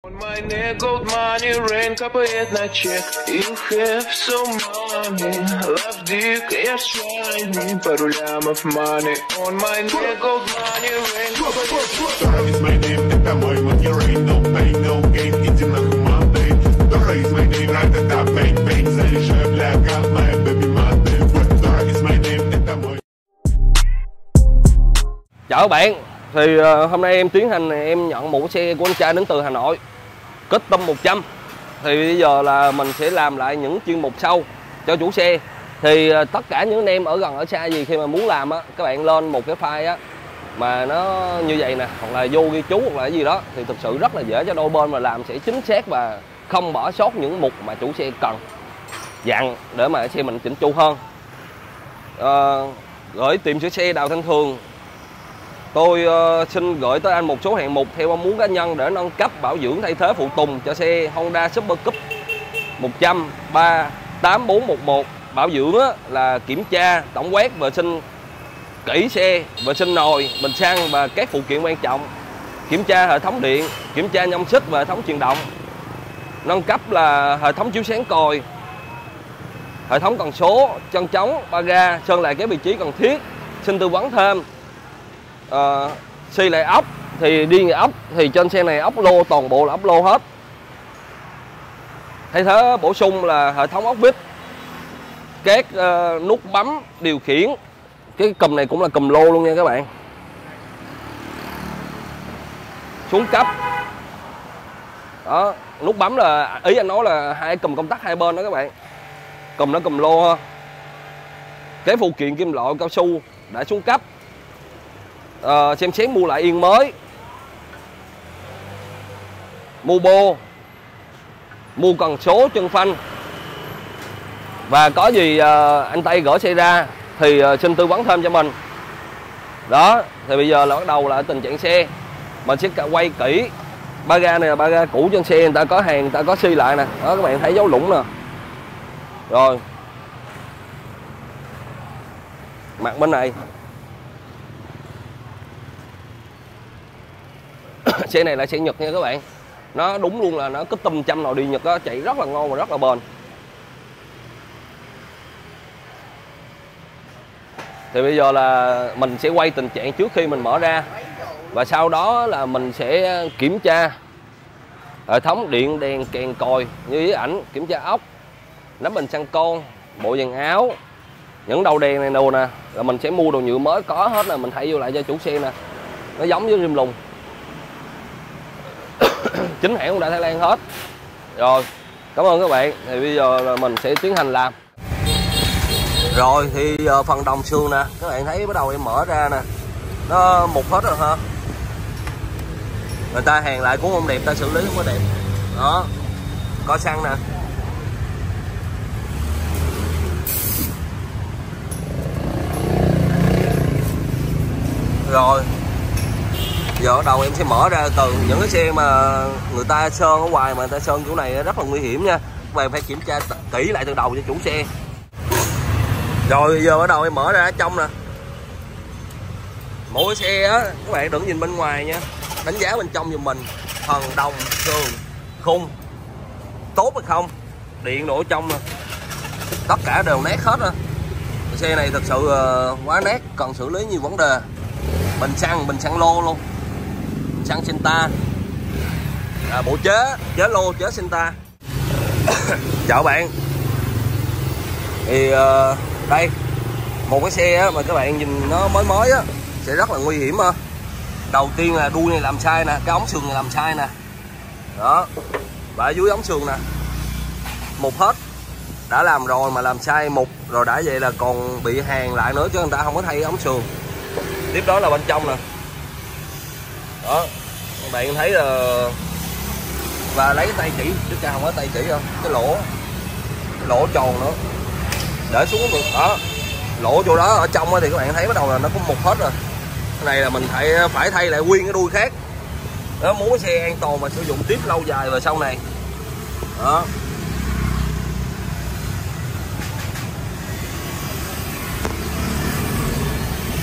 My neck, gold money, rain, капает на чек. You have so money, love dick, я shiny, пару лямов money. On my neck, gold money, rain, Dora is my name, это мой money, rain, no pain, no gain, иди нахуй, маты. Dora is my name, ра-та-та, bang, bang, заряжай, бля, как моя baby маты. Dora is my name, это мой. Chào các bạn, thì hôm nay em tiến hành em nhận một xe của anh trai đến từ Hà Nội, Custom 100. Thì bây giờ là mình sẽ làm lại những chuyên mục sau cho chủ xe. Thì tất cả những anh em ở gần ở xa gì khi mà muốn làm á, các bạn lên một cái file á mà nó như vậy nè, hoặc là vô ghi chú hoặc là cái gì đó, thì thực sự rất là dễ cho đôi bên mà làm sẽ chính xác và không bỏ sót những mục mà chủ xe cần dặn để mà xe mình chỉnh chu hơn. Gửi tiệm sửa xe Đào Thanh Thường, tôi xin gửi tới anh một số hạng mục theo mong muốn cá nhân để nâng cấp, bảo dưỡng, thay thế phụ tùng cho xe Honda Super Cup 100 38411. Bảo dưỡng là kiểm tra, tổng quát, vệ sinh kỹ xe, vệ sinh nồi, bình xăng và các phụ kiện quan trọng, kiểm tra hệ thống điện, kiểm tra nhông xích và hệ thống truyền động. Nâng cấp là hệ thống chiếu sáng còi, hệ thống cần số, chân trống, ba ga, sơn lại các vị trí cần thiết. Xin tư vấn thêm xi lại ốc, thì đi nghề ốc thì trên xe này ốc lô, toàn bộ là ốc lô hết. Thay thế bổ sung là hệ thống ốc vít, các nút bấm điều khiển. Cái cùm này cũng là cùm lô luôn nha các bạn. Xuống cấp đó, nút bấm là ý anh nói là hai cùm công tắc hai bên đó các bạn. Cùm nó cùm lô ha. Cái phụ kiện kim loại cao su đã xuống cấp, xem xét mua lại yên mới, mua bô, mua cần số, chân phanh. Và có gì anh Tây gửi xe ra thì xin tư vấn thêm cho mình. Đó, thì bây giờ là bắt đầu là tình trạng xe. Mình sẽ quay kỹ. Ba ga này là ba ga cũ trên xe, người ta có hàng, người ta có xi lại nè. Đó, các bạn thấy dấu lũng nè. Rồi. Mặt bên này. Xe này là xe Nhật nha các bạn. Nó đúng luôn là nó Custom 100 nồi đi Nhật đó, chạy rất là ngon và rất là bền. Thì bây giờ là mình sẽ quay tình trạng trước khi mình mở ra, và sau đó là mình sẽ kiểm tra hệ thống điện, đèn, kèn, còi như với ảnh, kiểm tra ốc, nắp bình xăng con, bộ dàn áo, những đầu đèn này đồ nè, là mình sẽ mua đồ nhựa mới có hết là mình thay vô lại cho chủ xe nè. Nó giống với rim lùng, chính hãng cũng đã Thái Lan hết. Rồi, cảm ơn các bạn. Thì bây giờ là mình sẽ tiến hành làm. Rồi thì phần đồng xương nè, các bạn thấy bắt đầu em mở ra nè, nó mục hết rồi ha. Người ta hàng lại cũng không đẹp, ta xử lý không có đẹp. Đó, có xăng nè. Rồi giờ bắt đầu em sẽ mở ra từ những cái xe mà người ta sơn ở ngoài, mà người ta sơn chỗ này rất là nguy hiểm nha. Các bạn phải kiểm tra kỹ lại từ đầu cho chủ xe. Rồi giờ bắt đầu em mở ra ở trong nè. Mỗi xe á, các bạn đừng nhìn bên ngoài nha, đánh giá bên trong giùm mình. Phần đồng, sườn, khung tốt hay không, điện đổ trong nè, tất cả đều nét hết á. Xe này thật sự quá nét, cần xử lý nhiều vấn đề. Bình xăng lô luôn, bình xăng Senta, bộ chế lô, chế Senta. Chào bạn. Thì đây một cái xe á, mà các bạn nhìn nó mới á sẽ rất là nguy hiểm ha. Đầu tiên là đuôi này làm sai nè, cái ống sườn này làm sai nè, đó, và ở dưới ống sườn nè mục hết, đã làm rồi mà làm sai mục rồi, đã vậy là còn bị hàn lại nữa chứ người ta không có thay ống sườn. Tiếp đó là bên trong nè, đó, các bạn thấy là, và lấy cái tay chỉ, chứ cha không có tay chỉ không, cái lỗ tròn nữa, để xuống được đó, lỗ chỗ đó ở trong thì các bạn thấy bắt đầu là nó có mục hết rồi. Cái này là mình phải thay lại nguyên cái đuôi khác đó, muốn cái xe an toàn mà sử dụng tiếp lâu dài và sau này đó.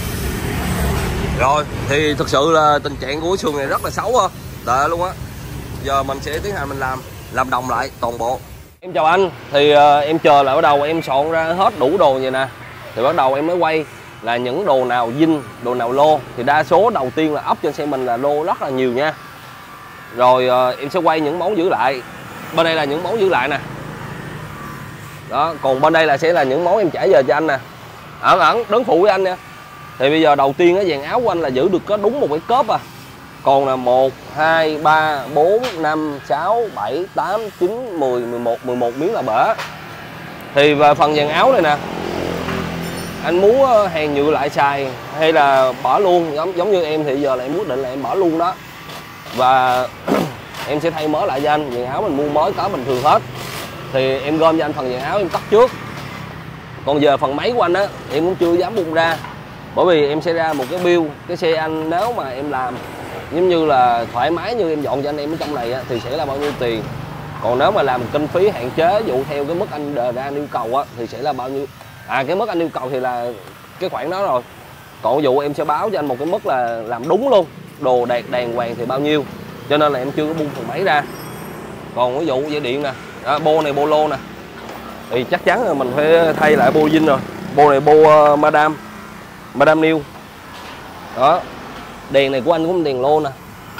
Rồi thì thực sự là tình trạng của cái sườn này rất là xấu ha, tệ luôn á. giờ mình sẽ tiến hành mình làm đồng lại toàn bộ. Em chào anh, thì em chờ lại bắt đầu em soạn ra hết đủ đồ vậy nè, thì bắt đầu em mới quay là những đồ nào zin, đồ nào lô. Thì đa số đầu tiên là ốc trên xe mình là lô rất là nhiều nha. Rồi em sẽ quay những món giữ lại. Bên đây là những món giữ lại nè. Đó, còn bên đây là sẽ là những món em trả giờ cho anh nè. Ẩn đứng phụ với anh nha. Thì bây giờ đầu tiên cái dàn áo của anh là giữ được có đúng một cái cớp à. Còn là 1, 2, 3, 4, 5, 6, 7, 8, 9, 10, 11 miếng là bể. Thì về phần dàn áo này nè, anh muốn hàng nhựa lại xài hay là bỏ luôn, giống như em thì giờ là em quyết định là em bỏ luôn đó. Và em sẽ thay mới lại cho anh, dàn áo mình mua mới có bình thường hết. Thì em gom cho anh phần dàn áo em cắt trước. Còn giờ phần máy của anh á, em cũng chưa dám bung ra. Bởi vì em sẽ ra một cái bill, cái xe anh nếu mà em làm giống như là thoải mái như em dọn cho anh em ở trong này á, thì sẽ là bao nhiêu tiền. Còn nếu mà làm kinh phí hạn chế dụ theo cái mức anh đề ra anh yêu cầu á, thì sẽ là bao nhiêu. Cái mức anh yêu cầu thì là cái khoản đó rồi. Còn dụ em sẽ báo cho anh một cái mức là làm đúng luôn, đồ đạt đàng hoàng thì bao nhiêu. Cho nên là em chưa có bung phần máy ra. Còn ví dụ dây điện nè, bô này bô lô nè, thì chắc chắn là mình phải thay lại bô zin rồi. Bô này bô Madame New. Đó. Đèn này của anh cũng đèn lô nè.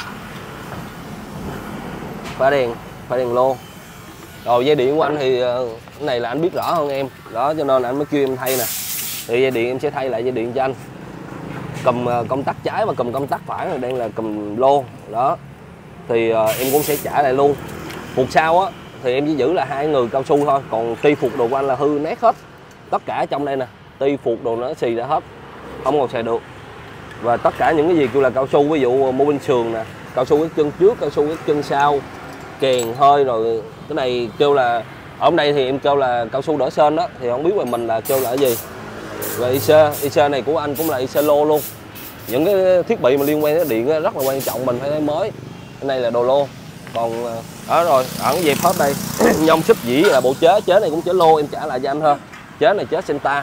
Pha đèn lô. Rồi dây điện của anh thì cái này là anh biết rõ hơn em. Đó cho nên anh mới kêu em thay nè. Thì dây điện em sẽ thay lại dây điện cho anh. Cầm công tắc trái và cầm công tắc phải này đang là cầm lô. Đó. Thì em cũng sẽ trả lại luôn. Phục sau á thì em chỉ giữ là 2 người cao su thôi. Còn ti phục đồ của anh là hư nét hết. Tất cả trong đây nè, ti phục đồ nó xì ra hết, không còn xài được. Và tất cả những cái gì kêu là cao su, ví dụ mô bên sườn nè, cao su cái chân trước, cao su cái chân sau, kèn hơi, rồi cái này kêu là ở đây thì em kêu là cao su đỡ sên đó, thì không biết về mình là kêu là cái gì. Và IC này của anh cũng là IC lô luôn. Những cái thiết bị mà liên quan đến điện rất là quan trọng, mình phải lấy mới. Cái này là đồ lô. Còn đó rồi, ẩn dẹp hết đây. Nhông xích dĩ là bộ chế này cũng chế lô, em trả lại cho anh thôi. Chế này chế Senta.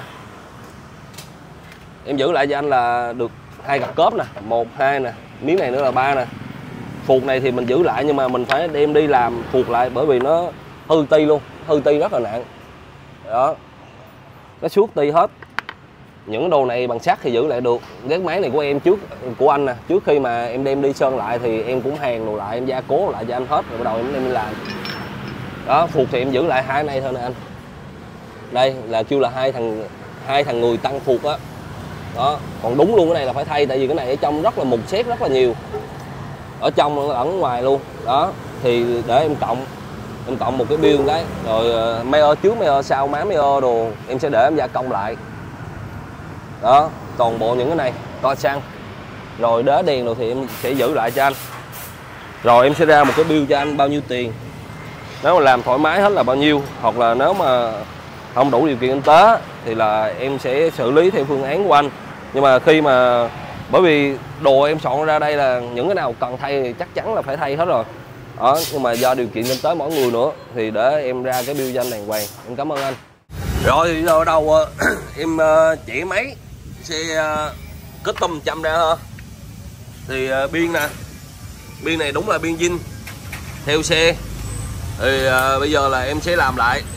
Em giữ lại cho anh là được 2 cặp cớp nè, 1, 2 nè, miếng này nữa là 3 nè. Phuộc này thì mình giữ lại nhưng mà mình phải đem đi làm phuộc lại bởi vì nó hư ti luôn, hư ti rất là nặng. Đó. Nó suốt ti hết. Những đồ này bằng sắt thì giữ lại được. Cái máy này của em của anh nè, trước khi mà em đem đi sơn lại thì em cũng hàn đồ lại, em gia cố lại cho anh hết rồi bắt đầu em đem đi làm. Đó, phuộc thì em giữ lại 2 này thôi nè anh. Đây là kêu là hai thằng người tăng phuộc á. Đó, còn đúng luôn cái này là phải thay, tại vì cái này ở trong rất là mục xét rất là nhiều. Ở trong ở ngoài luôn. Đó, thì để em cộng một cái bill cái, rồi mayor trước mayor sau, má mayor đồ em sẽ để em gia công lại. Đó, toàn bộ những cái này, coi xăng. Rồi đế đèn rồi thì em sẽ giữ lại cho anh. Rồi em sẽ ra một cái bill cho anh bao nhiêu tiền. Nếu mà làm thoải mái hết là bao nhiêu, hoặc là nếu mà không đủ điều kiện kinh tế thì là em sẽ xử lý theo phương án của anh. Nhưng mà khi mà bởi vì đồ em soạn ra đây là những cái nào cần thay thì chắc chắn là phải thay hết rồi. Đó, nhưng mà do điều kiện kinh tế mỗi người nữa thì để em ra cái bill cho anh đàng hoàng. Em cảm ơn anh. Rồi giờ đầu em chạy máy xe kết tâm chăm ra ha. Thì biên nè, biên này đúng là biên zin theo xe. Thì bây giờ là em sẽ làm lại.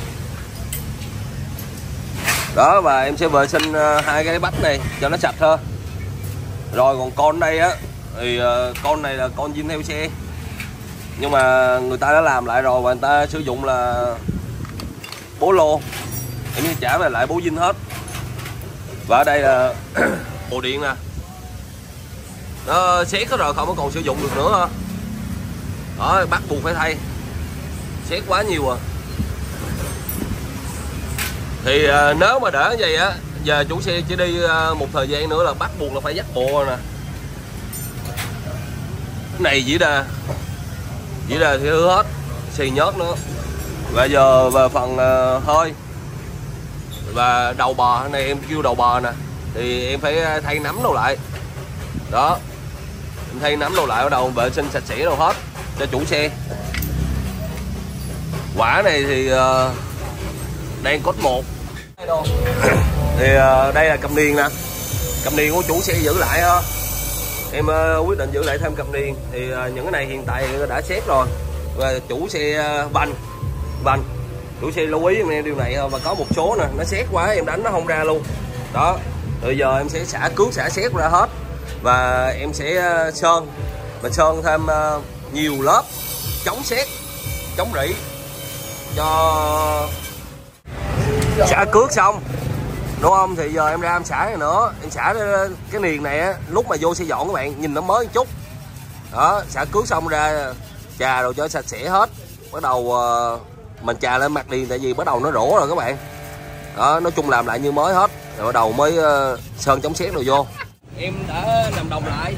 Đó, và em sẽ vệ sinh 2 cái bách này cho nó sạch hơn. Rồi còn con đây á thì con này là con zin theo xe, nhưng mà người ta đã làm lại rồi và người ta sử dụng là bố lô. Em sẽ trả về lại bố zin hết. Và ở đây là bộ điện nè, nó xét hết rồi, không có còn sử dụng được nữa ha. Đó, bắt buộc phải thay, xét quá nhiều rồi. Thì nếu mà để như vậy á, giờ chủ xe chỉ đi một thời gian nữa là bắt buộc là phải dắt bộ rồi nè. Cái này chỉ là thì hư hết, xì nhớt nữa. Và giờ về phần hơi và đầu bò, cái này em kêu đầu bò nè, thì em phải thay nắm đâu lại. Đó, em thay nắm đâu lại, bắt đầu vệ sinh sạch sẽ đâu hết cho chủ xe. Quả này thì đang cốt 1. Thì đây là cầm niên nè, cầm niên của chủ xe giữ lại ha. em quyết định giữ lại thêm cặp điền. Thì những cái này hiện tại đã xét rồi, và chủ xe vành chủ xe lưu ý em điều này thôi. Và có một số nè nó xét quá em đánh nó không ra luôn đó. Bây giờ em sẽ xả cước xả xét ra hết, và em sẽ sơn thêm nhiều lớp chống xét chống rỉ cho xả cước xong, đúng không? Thì giờ em ra em xả này nữa, em xả cái niền này á, lúc mà vô xe dọn các bạn nhìn nó mới một chút đó. Xả cước xong ra chà rồi cho sạch sẽ hết, bắt đầu mình chà lên mặt niền, tại vì bắt đầu nó rỗ rồi các bạn đó. Nói chung làm lại như mới hết rồi bắt đầu mới sơn chống xét rồi vô. Em đã làm đồng lại,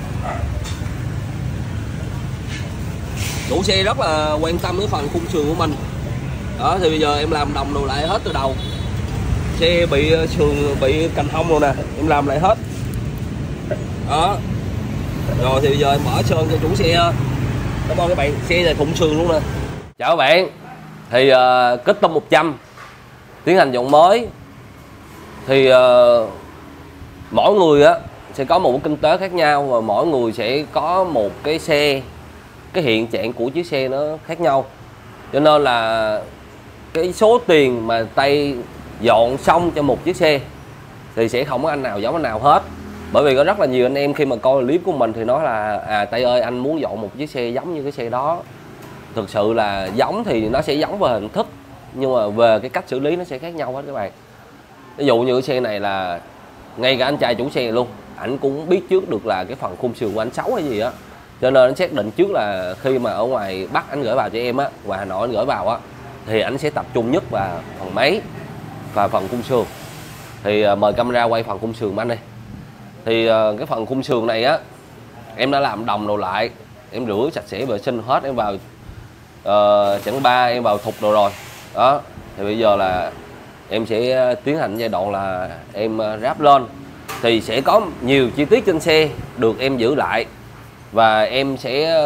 chủ xe rất là quan tâm đến phần khung sườn của mình đó. Thì bây giờ em làm đồng đồ lại hết từ đầu, xe bị sườn bị cành hông rồi nè, em làm lại hết đó. Rồi thì bây giờ em mở sơn cho chủ xe. Cảm ơn các bạn, xe này khung sườn luôn nè. Chào các bạn, thì kết tâm 100 tiến hành dọn mới. Thì mỗi người á sẽ có một kinh tế khác nhau, và mỗi người sẽ có một cái xe, cái hiện trạng của chiếc xe nó khác nhau, cho nên là cái số tiền mà tay dọn xong cho một chiếc xe thì sẽ không có anh nào giống anh nào hết. Bởi vì có rất là nhiều anh em khi mà coi clip của mình thì nói là Tay ơi anh muốn dọn một chiếc xe giống như cái xe đó. Thực sự là giống thì nó sẽ giống về hình thức, nhưng mà về cái cách xử lý nó sẽ khác nhau hết các bạn. Ví dụ như cái xe này là ngay cả anh trai chủ xe này luôn, ảnh cũng biết trước được là cái phần khung sườn của anh xấu hay gì á, cho nên anh xác định trước là khi mà ở ngoài Bắc anh gửi vào cho em á, ngoài Hà Nội anh gửi vào á, thì anh sẽ tập trung nhất vào phần máy và phần khung sườn. Thì mời camera quay phần khung sườn anh đi. Thì cái phần khung sườn này á em đã làm đồng đồ lại, em rửa sạch sẽ vệ sinh hết, em vào chẵn ba em vào thục đồ rồi đó. Thì bây giờ là em sẽ tiến hành giai đoạn là em ráp lên. Thì sẽ có nhiều chi tiết trên xe được em giữ lại, và em sẽ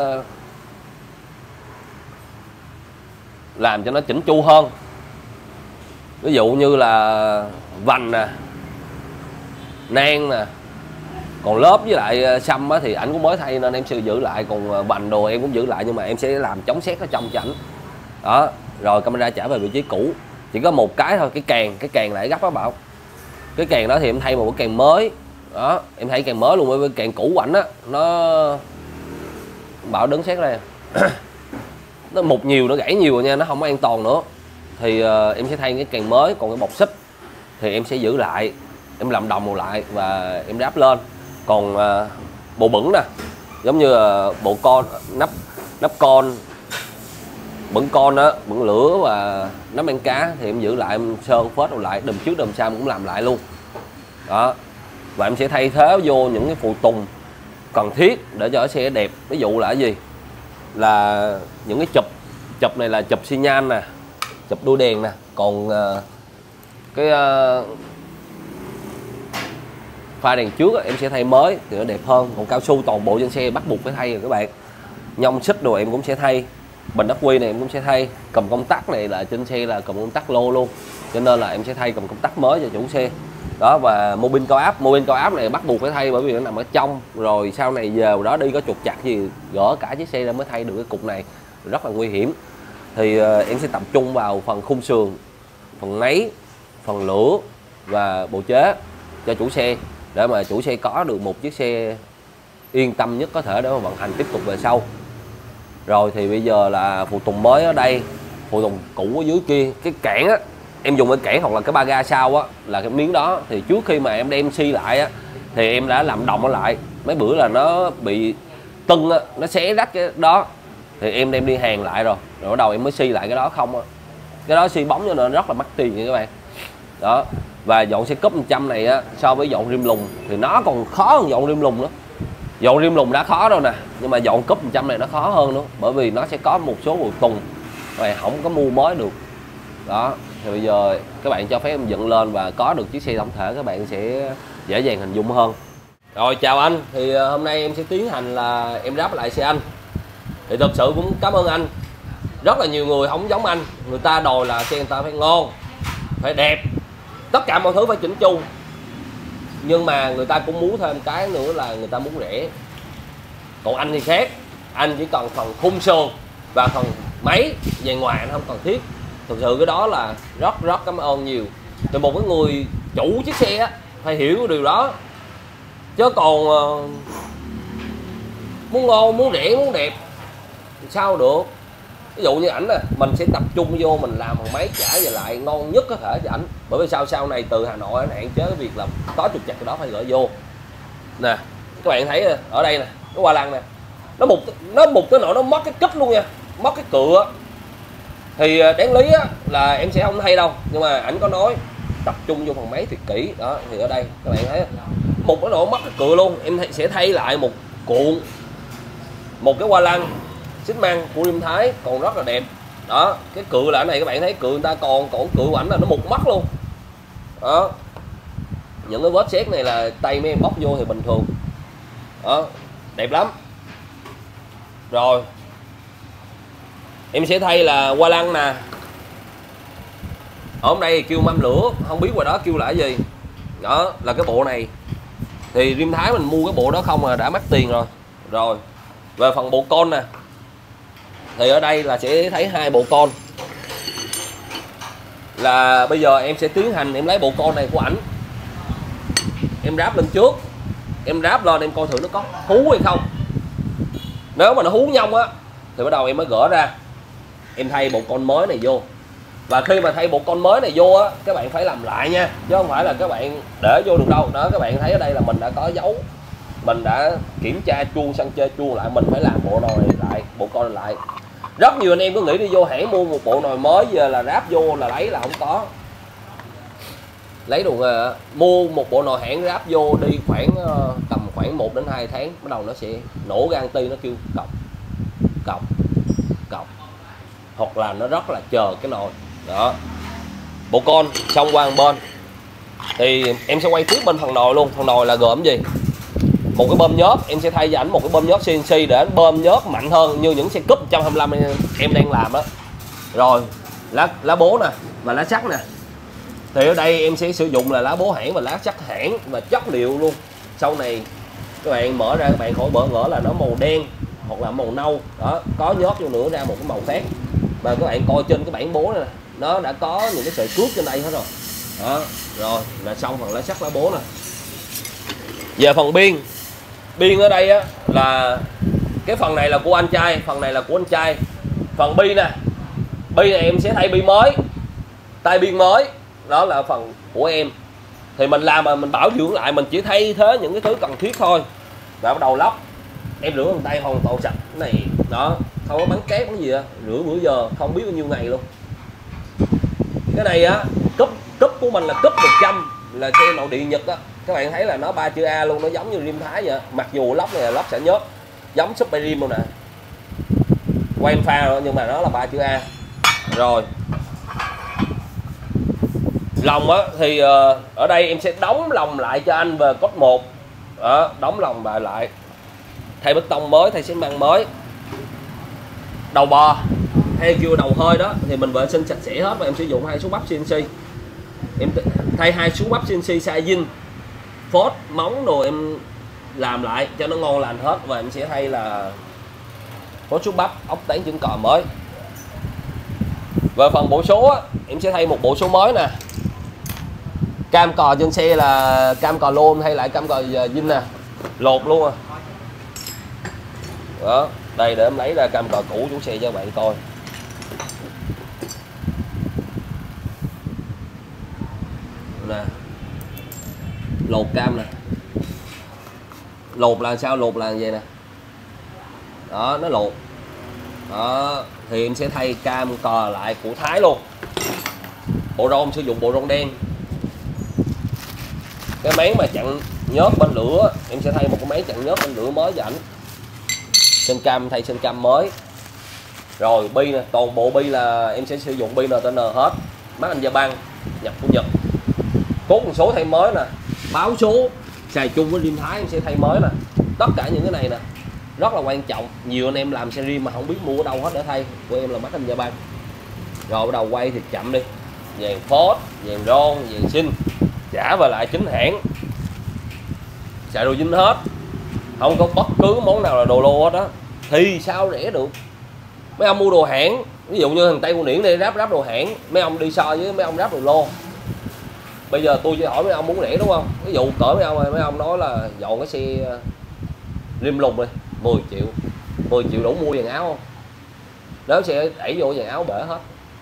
làm cho nó chỉnh chu hơn. Ví dụ như là vành nè, nang nè, còn lớp với lại xăm á thì ảnh cũng mới thay nên em sẽ giữ lại, còn vành đồ em cũng giữ lại, nhưng mà em sẽ làm chống xét ở trong cho ảnh đó. Rồi camera trả về vị trí cũ, chỉ có một cái thôi, cái càng lại gấp á Bảo. Cái càng đó thì em thay một cái càng mới đó, em thay càng mới luôn, với cái càng cũ của ảnh á nó Bảo đứng xét đây nó mục nhiều, nó gãy nhiều rồi nha, nó không có an toàn nữa. Thì em sẽ thay cái càng mới, còn cái bọc xích thì em sẽ giữ lại, em làm đồng lại và em ráp lên. Còn bộ bẩn nè, giống như bộ con nắp con, bẩn con đó, bẩn lửa và nắp ăn cá thì em giữ lại, em sơn phết rồi lại, đùm trước đùm sau cũng làm lại luôn đó. Và em sẽ thay thế vô những cái phụ tùng cần thiết để cho xe đẹp. Ví dụ là cái gì, là những cái chụp này là chụp xi nhan nè, chụp đuôi đèn nè. Còn cái pha đèn trước em sẽ thay mới thì nó đẹp hơn. Còn cao su toàn bộ trên xe bắt buộc phải thay rồi các bạn. Nhông xích đồ em cũng sẽ thay, bình ắc quy này em cũng sẽ thay, cầm công tắc này là trên xe là cầm công tắc lô luôn, cho nên là em sẽ thay cầm công tắc mới cho chủ xe đó. Và mô bin cao áp này bắt buộc phải thay, bởi vì nó nằm ở trong, rồi sau này về đó đi có trục chặt gì gỡ cả chiếc xe ra mới thay được cái cục này, rất là nguy hiểm. Thì em sẽ tập trung vào phần khung sườn, phần ngáy, phần lửa và bộ chế cho chủ xe, để mà chủ xe có được một chiếc xe yên tâm nhất có thể để mà vận hành tiếp tục về sau. Rồi thì bây giờ là phụ tùng mới ở đây, phụ tùng cũ ở dưới kia. Cái cản á, em dùng cái cản hoặc là cái ba ga sau á, là cái miếng đó thì trước khi mà em đem xi lại á thì em đã làm đồng nó lại. Mấy bữa là nó bị tưng á, nó xé rách cái đó thì em đem đi hàng lại rồi bắt đầu em mới xi lại cái đó không á. Cái đó xi bóng cho nên rất là mắc tiền nha các bạn đó. Và dọn xe cúp 100 này á, so với dọn rim lùng thì nó còn khó hơn dọn rim lùng nữa. Dọn rim lùng đã khó đâu nè, nhưng mà dọn cúp 100 này nó khó hơn nữa, bởi vì nó sẽ có một số phụ tùng và không có mua mới được đó. Thì bây giờ các bạn cho phép em dựng lên và có được chiếc xe tổng thể, các bạn sẽ dễ dàng hình dung hơn. Rồi chào anh, thì hôm nay em sẽ tiến hành là em ráp lại xe anh. Thì thật sự cũng cảm ơn anh. Rất là nhiều người không giống anh, người ta đòi là xe người ta phải ngon, phải đẹp, tất cả mọi thứ phải chỉnh chu. Nhưng mà người ta cũng muốn thêm cái nữa là người ta muốn rẻ. Còn anh thì khác, anh chỉ cần phần khung sườn và phần máy về ngoài anh không cần thiết. Thực sự cái đó là rất cảm ơn nhiều. Thì một cái người chủ chiếc xe á, phải hiểu điều đó. Chứ còn muốn ngon, muốn rẻ, muốn đẹp thì sao được. Ví dụ như ảnh nè, mình sẽ tập trung vô mình làm bằng máy trả về lại ngon nhất có thể cho ảnh. Bởi vì sau này từ Hà Nội ảnh hạn chế cái việc là có trục trặc cái đó phải gửi vô. Nè, các bạn thấy ở đây nè, cái hoa lăng nè, nó một cái nỗi nó mất cái kích luôn nha, mất cái cựa. Thì đáng lý á, là em sẽ không thay đâu, nhưng mà ảnh có nói tập trung vô phần máy thì kỹ đó. Thì ở đây các bạn thấy một cái nỗi mất cái cựa luôn, em sẽ thay lại một cuộn, một cái hoa lăng xích măng của Liêm Thái còn rất là đẹp đó. Cái cựa là cái này các bạn thấy cựa người ta còn cựa của ảnh là nó một mắt luôn đó. Những cái vết sét này là tay mấy em bóc vô thì bình thường đó, đẹp lắm. Rồi em sẽ thay là hoa lăng nè. Ở đây kêu mâm lửa, không biết ngoài đó kêu là cái gì. Đó là cái bộ này. Thì Liêm Thái mình mua cái bộ đó không là đã mất tiền rồi. Rồi về phần bộ con nè, thì ở đây là sẽ thấy hai bộ con. Là bây giờ em sẽ tiến hành em lấy bộ con này của ảnh, em ráp lên trước. Em ráp lên em coi thử nó có hú hay không. Nếu mà nó hú nhông á thì bắt đầu em mới gỡ ra, em thay bộ con mới này vô. Và khi mà thay bộ con mới này vô á, các bạn phải làm lại nha, chứ không phải là các bạn để vô được đâu. Đó, các bạn thấy ở đây là mình đã có dấu, mình đã kiểm tra chuông săn chơi chuông lại, mình phải làm bộ nồi lại, bộ con lại. Rất nhiều anh em cứ nghĩ đi vô hãng mua một bộ nồi mới giờ là ráp vô là lấy, là không có. Lấy đồ nghề, mua một bộ nồi hãng ráp vô đi khoảng tầm khoảng 1 đến 2 tháng bắt đầu nó sẽ nổ gan ti, nó kêu cọc, hoặc là nó rất là chờ cái nồi đó. Bộ con xong qua một bên thì em sẽ quay tiếp bên phần nồi luôn. Phần nồi là gồm gì? Một cái bơm nhớt, em sẽ thay cho ảnh một cái bơm nhớt CNC để ảnh bơm nhớt mạnh hơn như những xe cúp 125 em đang làm á. Rồi lá bố nè và lá sắt nè. Thì ở đây em sẽ sử dụng là lá bố hãng và lá sắt hãng và chất liệu luôn. Sau này các bạn mở ra các bạn khỏi bỡ ngỡ là nó màu đen hoặc là màu nâu đó, có nhớt vô nữa ra một cái màu khác. Và các bạn coi trên cái bảng bố này nó đã có những cái sợi cước trên đây hết rồi đó. Rồi là xong phần lá sắt lá bố nè. Về phần biên ở đây á, là cái phần này là của anh trai, phần này là của anh trai. Phần bi nè, bi này em sẽ thay bi mới, tay biên mới, đó là phần của em. Thì mình làm mà mình bảo dưỡng lại, mình chỉ thay thế những cái thứ cần thiết thôi. Và bắt đầu lắp, em rửa bằng tay hoàn toàn sạch cái này đó, không có bắn cát cái gì á, rửa bữa giờ không biết bao nhiêu ngày luôn. Cái này á, cúp của mình là cúp 100, là xe nội địa Nhật á. Các bạn thấy là nó 3 chữ A luôn, nó giống như Liêm Thái vậy. Mặc dù lốc này là lốc xả nhớt giống Super Rim luôn nè, quay pha rồi, nhưng mà nó là 3 chữ A. Rồi lòng á thì ở đây em sẽ đóng lòng lại cho anh về cốt 1 đó, đóng lòng lại, thay bê tông mới, thay xi măng mới. Đầu bò hay kêu đầu hơi đó thì mình vệ sinh sạch sẽ hết. Và em sử dụng 2 số bắp CNC, em thay 2 số bắp CNC size zin, phốt, móng đồ em làm lại cho nó ngon lành hết. Và em sẽ thay là phốt số bắp, ốc tán chưng cò mới. Về phần bộ số á, em sẽ thay một bộ số mới nè. Cam cò trên xe là cam cò lôn hay lại cam cò zin nè, lột luôn à. Đó, đây để em lấy ra cam cò cũ chủ xe cho các bạn coi. Nè, lột cam nè. Lột là sao? Lột là vậy nè. Đó, nó lột. Đó, thì em sẽ thay cam cò lại của Thái luôn. Bộ rôn sử dụng bộ rôn đen. Cái máy mà chặn nhớt bên lửa em sẽ thay một cái máy chặn nhớt bên lửa mới cho ảnh. Sơn cam thay sơn cam mới. Rồi bi nè, toàn bộ bi là em sẽ sử dụng bi NTN hết, Made in Japan, nhập của Nhật. Cốt một số thay mới nè, báo số xài chung với Liêm Thái em sẽ thay mới nè. Tất cả những cái này nè rất là quan trọng. Nhiều anh em làm xe Rim mà không biết mua ở đâu hết để thay, của em là Made in Japan. Rồi bắt đầu quay thì chậm đi, dàn phốt, dàn ron, dàn sinh trả về lại chính hãng. xài đồ zin hết, không có bất cứ món nào là đồ lô hết đó, thì sao rẻ được? Mấy ông mua đồ hãng, ví dụ như thằng Tây Quân Điển đây ráp đồ hãng, mấy ông đi so với mấy ông ráp đồ lô. Bây giờ tôi chỉ hỏi mấy ông muốn rẻ đúng không? Ví dụ cỡ mấy ông nói là dọn cái xe rim lùng đi 10 triệu đủ mua dàn áo không? Nếu xe đẩy vô dàn áo bể hết.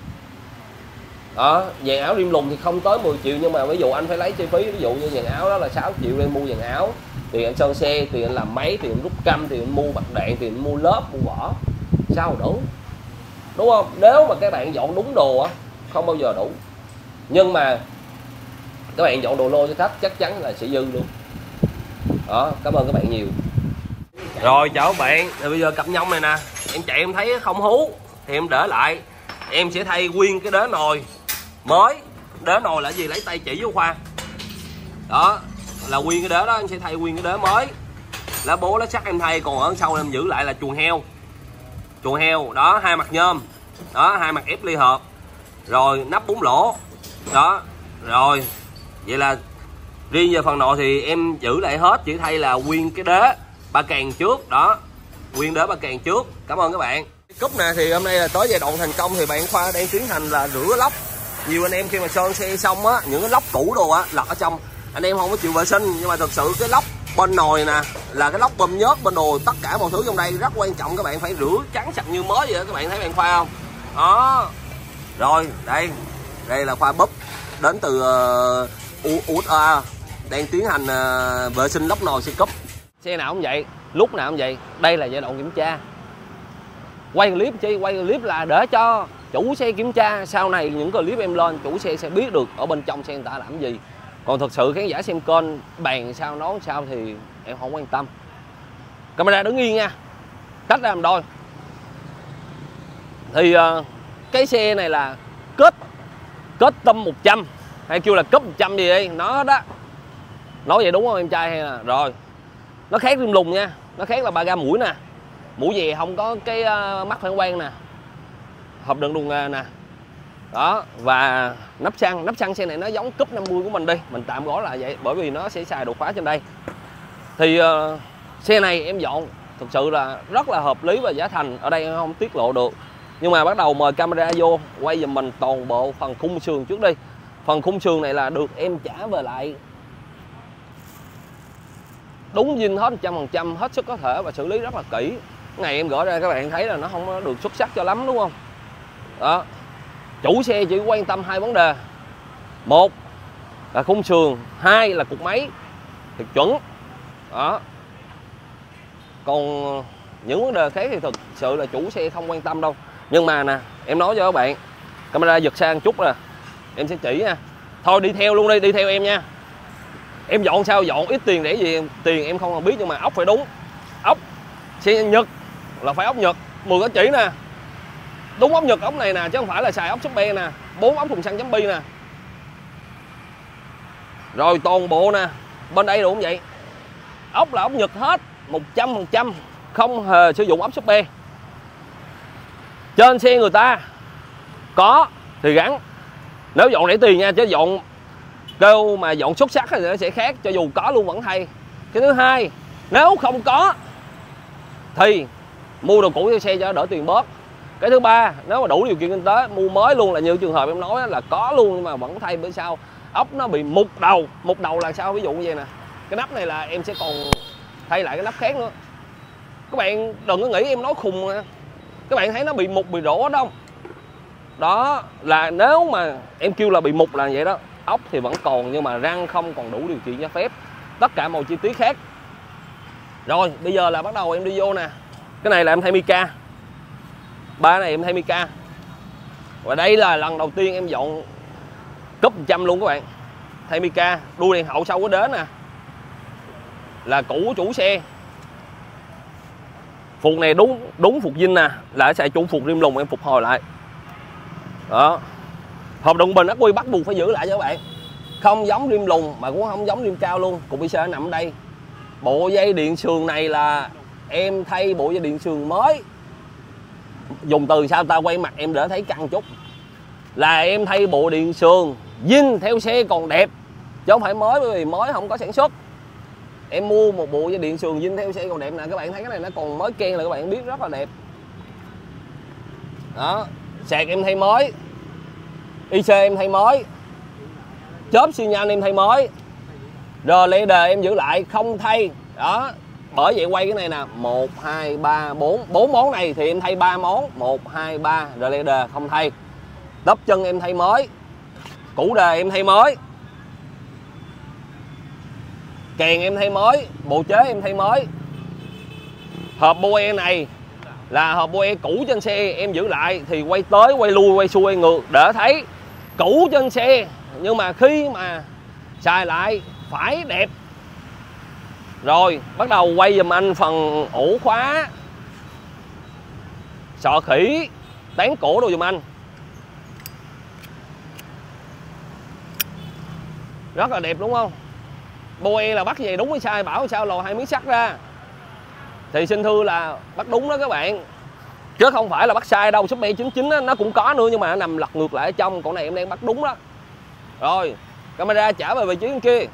Đó, dàn áo rim lùng thì không tới 10 triệu, nhưng mà ví dụ anh phải lấy chi phí, ví dụ như dàn áo đó là 6 triệu để mua dàn áo, tiền anh sơn xe, tiền anh làm máy, tiền anh rút căm, tiền anh mua bạc đạn, tiền anh mua lớp, mua vỏ, sao đủ, đúng không? Nếu mà các bạn dọn đúng đồ á không bao giờ đủ, nhưng mà các bạn dọn đồ lô cho khách chắc chắn là sẽ dư luôn. Đó, cảm ơn các bạn nhiều. Rồi chào các bạn, thì bây giờ cặp nhông này nè, em chạy em thấy không hú thì em để lại, em sẽ thay nguyên cái đế nồi mới. Đế nồi là gì? Lấy tay chỉ vô Khoa. Đó, là nguyên cái đế đó em sẽ thay nguyên cái đế mới. Lá bố lá sắt em thay, còn ở sau em giữ lại là chuồng heo. Chuồng heo, đó, 2 mặt nhôm. Đó, 2 mặt ép ly hợp. Rồi nắp 4 lỗ. Đó, rồi. Vậy là riêng về phần nồi thì em giữ lại hết, chỉ thay là nguyên cái đế ba càng trước. Đó, nguyên đế ba càng trước. Cảm ơn các bạn. Cúp nè thì hôm nay là tới giai đoạn thành công, thì bạn Khoa đang tiến hành là rửa lóc. Nhiều anh em khi mà sơn xe xong á, những cái lóc cũ đồ á lọt ở trong, anh em không có chịu vệ sinh, nhưng mà thực sự cái lóc bên nồi nè là cái lóc bơm nhớt bên đồ, tất cả mọi thứ trong đây rất quan trọng, các bạn phải rửa trắng sạch như mới vậy đó. Các bạn thấy bạn Khoa không? Đó, rồi đây là Khoa búp đến từ USA, đang tiến hành vệ sinh lóc nồi xe cúp. Xe nào cũng vậy, lúc nào cũng vậy, đây là giai đoạn kiểm tra. Quay clip chi? Quay clip là để cho chủ xe kiểm tra, sau này những clip em lên chủ xe sẽ biết được ở bên trong xe người ta làm gì. Còn thực sự khán giả xem kênh bàn sao nói sao thì em không quan tâm. Camera đứng yên nha, cách ra làm đôi. Thì cái xe này là kết tâm 100 hay kêu là cấp 100 gì đi, nó đó. Nói vậy đúng không em trai hay là? Rồi, nó khác rim lùng nha, nó khác là ba ga mũi nè, mũi dè không có cái mắt phản quang nè, hộp đựng đồ nghề nè. Đó, và nắp xăng xe này nó giống cúp 50 của mình đi, mình tạm gọi là vậy, bởi vì nó sẽ xài đồ khóa trên đây. Thì xe này em dọn thực sự là rất là hợp lý, và giá thành ở đây em không tiết lộ được. Nhưng mà bắt đầu mời camera vô quay giùm mình toàn bộ phần khung sườn trước đi. Phần khung sườn này là được em trả về lại đúng zin hết 100%, hết sức có thể, và xử lý rất là kỹ. Cái này em gỡ ra các bạn thấy là nó không có được xuất sắc cho lắm, đúng không? Đó, chủ xe chỉ quan tâm 2 vấn đề: một là khung sườn, 2 là cục máy thì chuẩn. Đó, còn những vấn đề khác thì thực sự là chủ xe không quan tâm đâu. Nhưng mà nè, em nói cho các bạn, camera giật sang chút nè, em sẽ chỉ nha. Thôi đi theo luôn đi, đi theo em nha. Em dọn sao dọn, ít tiền để gì tiền em không biết, nhưng mà ốc phải đúng. Ốc xe Nhật là phải ốc Nhật, 10 cái chỉ nè, đúng ốc Nhật, ốc này nè, chứ không phải là xài ốc Super nè, 4 ốc thùng xăng chấm bi nè. Rồi toàn bộ nè, bên đây cũng vậy, ốc là ốc Nhật hết 100%, không hề sử dụng ốc Super. Trên xe người ta có thì gắn, nếu dọn rẻ tiền nha, chứ dọn kêu mà dọn xuất sắc thì nó sẽ khác, cho dù có luôn vẫn thay. Cái thứ hai, nếu không có thì mua đồ cũ theo xe cho đỡ tiền bớt. Cái thứ ba, nếu mà đủ điều kiện kinh tế mua mới luôn, là như trường hợp em nói là có luôn nhưng mà vẫn thay, bởi sao ốc nó bị mục đầu là sao? Ví dụ như vậy nè, cái nắp này là em sẽ còn thay lại cái nắp khác nữa. Các bạn đừng có nghĩ em nói khùng nha, các bạn thấy nó bị mục bị rỗ đó không? Đó là nếu mà em kêu là bị mục là vậy đó. Ốc thì vẫn còn, nhưng mà răng không còn đủ điều kiện cho phép. Tất cả mọi chi tiết khác. Rồi bây giờ là bắt đầu em đi vô nè. Cái này là em thay mica, ba này em thay mica. Và đây là lần đầu tiên em dọn cúp 100 luôn các bạn. Thay mica, đuôi đèn hậu sau cái đế nè là cũ của chủ xe. Phục này đúng phục zin nè, là xài chủ phục rim lùng em phục hồi lại. Đó, hộp đựng bình ắc quy bắt buộc phải giữ lại cho các bạn, không giống rim lùng mà cũng không giống rim cao luôn. Cục IC nằm ở đây. Bộ dây điện sườn này là em thay bộ dây điện sườn mới, dùng từ sao ta quay mặt em để thấy căng chút, là em thay bộ điện sườn zin theo xe còn đẹp, chứ không phải mới, bởi vì mới không có sản xuất. em mua một bộ dây điện sườn zin theo xe còn đẹp nè, các bạn thấy cái này nó còn mới ken là các bạn biết rất là đẹp. Đó, sạc em thay mới, IC em thay mới, chớp xi nhan em thay mới, rồi LED em giữ lại không thay. Đó, bởi vậy quay cái này nè, 1 2 3 4 món này thì em thay 3 món, 1 2 3 rồi LED không thay. Tắp chân em thay mới, củ đề em thay mới, kèn em thay mới, bộ chế em thay mới. Hộp boe này là hộp boe cũ trên xe em giữ lại, thì quay tới quay lui quay xuôi ngược để thấy cũ trên xe, nhưng mà khi mà xài lại phải đẹp. Rồi bắt đầu quay giùm anh phần ổ khóa, sọ khỉ, tán cổ đồ giùm anh. Rất là đẹp đúng không? Boe là bắt về đúng hay sai, bảo sao lò 2 miếng sắt ra thì xin thưa là bắt đúng đó các bạn, chứ không phải là bắt sai đâu. Shopee 99 á, nó cũng có nữa nhưng mà nó nằm lật ngược lại ở trong, còn này em đang bắt đúng đó. Rồi camera trả về vị trí bên kia.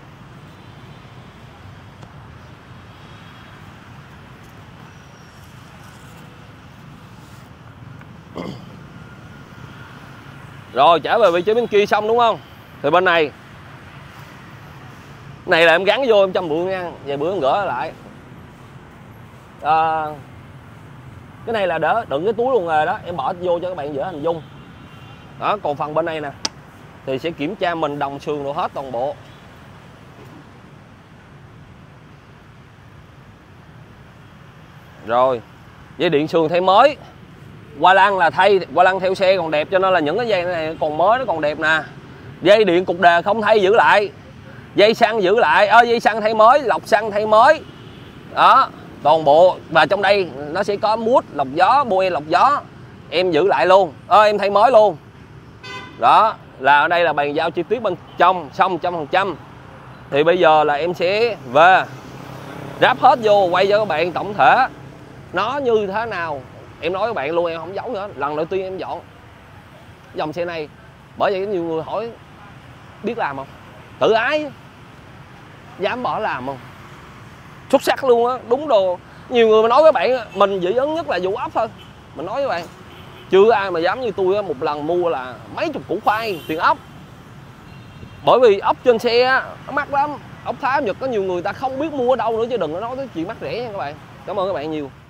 Rồi trả về vị trí bên kia xong đúng không? Thì bên này là em gắn vô em châm bụi nha, vài bữa em gỡ lại. Cái này là đỡ đựng cái túi luôn rồi đó, em bỏ vô cho các bạn dễ hình dung. Đó, còn phần bên này nè thì sẽ kiểm tra mình đồng sườn đồ hết toàn bộ. Rồi dây điện sườn thay mới, qua lăng là thay, qua lăng theo xe còn đẹp, cho nên là những cái dây này còn mới, nó còn đẹp nè. Dây điện cục đề không thay giữ lại, dây xăng giữ lại, dây xăng thay mới, lọc xăng thay mới. Đó, toàn bộ. Và trong đây nó sẽ có mút lọc gió, boe lọc gió em giữ lại luôn, em thay mới luôn. Đó là ở đây là bàn giao chi tiết bên trong xong 100%. Thì bây giờ là em sẽ về ráp hết vô, quay cho các bạn tổng thể nó như thế nào. Em nói các bạn luôn, em không giấu nữa, lần đầu tiên em dọn dòng xe này. Bởi vậy nhiều người hỏi biết làm không, tự ái, dám bỏ làm không, xuất sắc luôn á, đúng đồ. Nhiều người mà nói với bạn mình dị ứng nhất là vụ ốc thôi, mình nói với bạn chưa ai mà dám như tôi á, một lần mua là mấy chục củ khoai tiền ốc. Bởi vì ốc trên xe nó mắc lắm, ốc Thái Nhật có nhiều người ta không biết mua ở đâu nữa, chứ đừng có nói tới chuyện mắc rẻ nha các bạn. Cảm ơn các bạn nhiều.